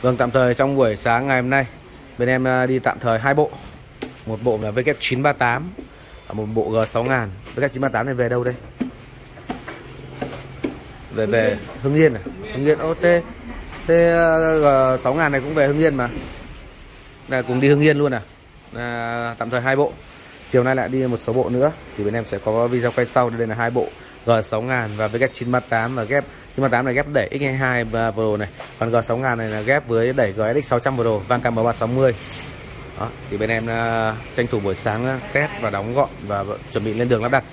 Vâng, tạm thời trong buổi sáng ngày hôm nay bên em đi tạm thời 2 bộ. Một bộ là WF938, một bộ G6000. WF938 này về đâu đây? Về Hưng Yên à? Hưng Yên. Thế G6000 này cũng về Hưng Yên mà. Là cùng đi Hưng Yên luôn à? Tạm thời 2 bộ. Chiều nay lại đi một số bộ nữa thì bên em sẽ có video quay sau. Đây là 2 bộ G6000 và WF938 và ghép 938 này ghép đẩy X22 Pro này, còn G6000 này là ghép với đẩy GSX 600 Pro, Vancam M360. Đó, thì bên em tranh thủ buổi sáng test và đóng gọn và chuẩn bị lên đường lắp đặt.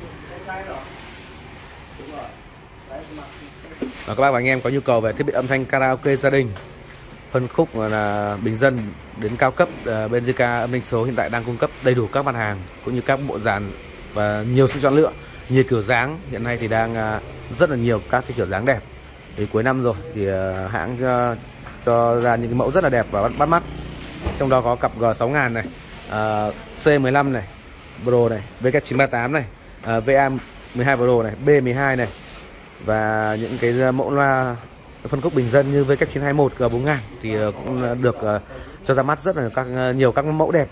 Và các bác và anh em có nhu cầu về thiết bị âm thanh karaoke gia đình, phân khúc là bình dân đến cao cấp, bên JK Âm Thanh Số hiện tại đang cung cấp đầy đủ các mặt hàng cũng như các bộ dàn và nhiều sự chọn lựa, nhiều kiểu dáng. Hiện nay thì đang rất là nhiều các cái kiểu dáng đẹp. Thì cuối năm rồi thì hãng cho ra những cái mẫu rất là đẹp và bắt mắt. Trong đó có cặp G6000 này, C15 này, Pro này, WF938 này, VA12 Pro này, B12 này, và những cái mẫu loa phân khúc bình dân như WF921 G4000 thì cũng được cho ra mắt rất là nhiều các mẫu đẹp.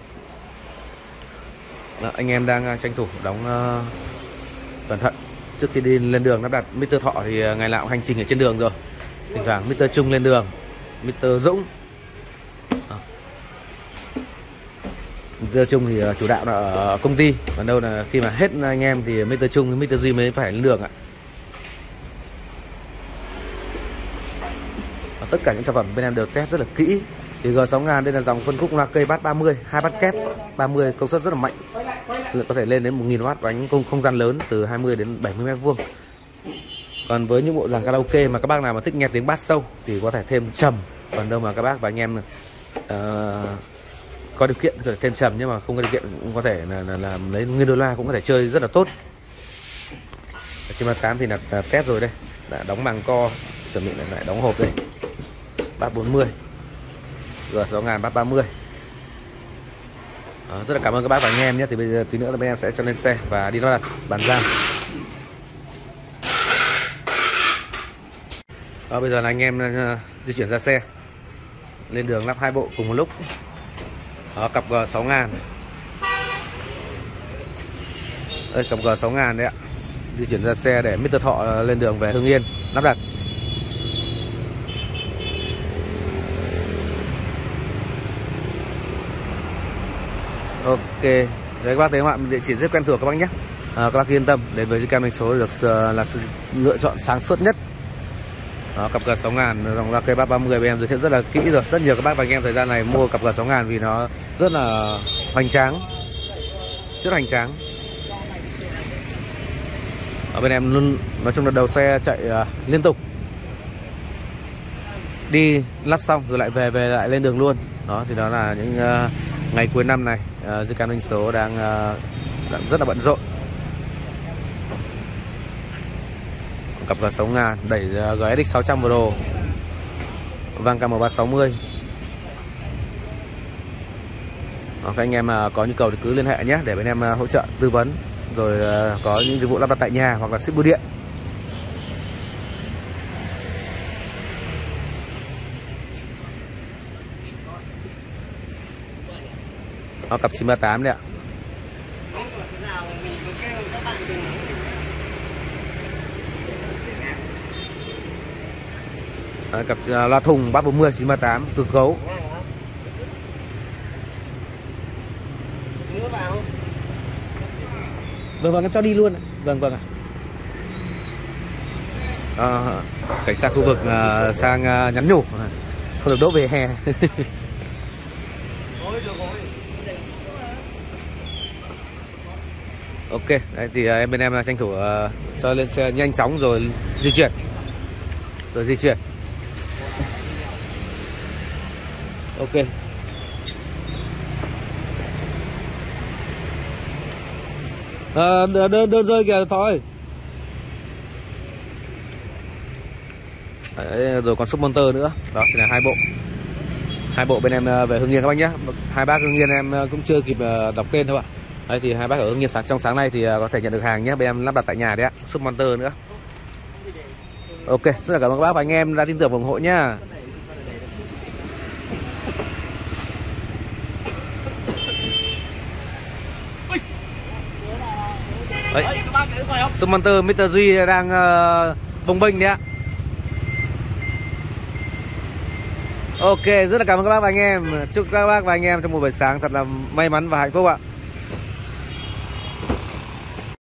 Đó, anh em đang tranh thủ đóng cẩn thận trước khi đi lên đường lắp đặt. Mr. Thọ thì ngày nào cũng hành trình ở trên đường rồi. Thỉnh thoảng Mr. Trung lên đường, Mr. Dũng. Mr. Trung thì chủ đạo là ở công ty, còn đâu là khi mà hết anh em thì Mr. Trung với Mr. Duy mới phải lên đường ạ. Tất cả những sản phẩm bên em đều test rất là kỹ. Thì G6000 đây là dòng phân khúc loa cây bass 30, 2 bass kép 30, công suất rất là mạnh, có thể lên đến 1000W và ánh không gian lớn từ 20 đến 70 m2. Còn với những bộ dàn karaoke mà các bác nào mà thích nghe tiếng bass sâu thì có thể thêm trầm, còn đâu mà các bác và anh em có điều kiện có thể thêm trầm, nhưng mà không có điều kiện cũng có thể là lấy nguyên đôi loa cũng có thể chơi rất là tốt. 938 thì là test rồi đây, đã đóng màng co, chuẩn bị lại đóng hộp đây. Bass 40, G6000 bass 30. Rất là cảm ơn các bác và anh em nhé. Thì bây giờ tí nữa là bên em sẽ cho lên xe và đi lắp đặt bàn giao. Bây giờ là anh em di chuyển ra xe, lên đường lắp 2 bộ cùng một lúc. Cặp G6000. Đây cặp G6000 đấy ạ. Di chuyển ra xe để Mr. Thọ lên đường về Hưng Yên lắp đặt. Ok, đấy các bác thấy không ạ, địa chỉ rất quen thuộc các bác nhé. Các bác yên tâm, đến với JK Âm Thanh Số được là sự lựa chọn sáng suốt nhất. Đó, cặp G6000 dòng loa cây bass 30 bên em giới thiệu rất là kỹ rồi. Rất nhiều các bác và anh em thời gian này mua cặp G6000 vì nó rất là hoành tráng, rất hoành tráng. Ở bên em luôn nói chung là đầu xe chạy liên tục, đi lắp xong rồi lại về lại lên đường luôn. Đó thì đó là những ngày cuối năm này JK Âm Thanh Số đang rất là bận rộn. Cặp G6000 đẩy GSX 600 Pro, Vancam M360. Các anh em có nhu cầu thì cứ liên hệ nhé, để bên em hỗ trợ tư vấn, rồi có những dịch vụ lắp đặt tại nhà hoặc là ship bưu điện. Cặp 938 đấy ạ. Cặp loa thùng bass 40 938 cực gấu. Vâng, em cho đi luôn. Vâng ạ. Cảnh sát khu vực sang nhắn nhủ không được đỗ về hè. Ok, đấy thì bên em tranh thủ cho lên xe nhanh chóng rồi di chuyển. Ok. Đơn rơi kìa thôi. Đấy, rồi còn submonter nữa. Đó thì là 2 bộ. 2 bộ bên em về Hưng Yên các bác nhé. Hai bác Hưng Yên em cũng chưa kịp đọc tên thôi ạ. Đấy thì hai bác ở Hưng Yên trong sáng nay thì có thể nhận được hàng nhé. Bên em lắp đặt tại nhà đấy ạ. Submonter nữa. Ok, rất là cảm ơn các bác và anh em đã tin tưởng ủng hộ nhá. Đấy. Summonter Mr. Duy đang bồng bênh đấy ạ. Ok, rất là cảm ơn các bác và anh em. Chúc các bác và anh em trong một buổi sáng thật là may mắn và hạnh phúc ạ.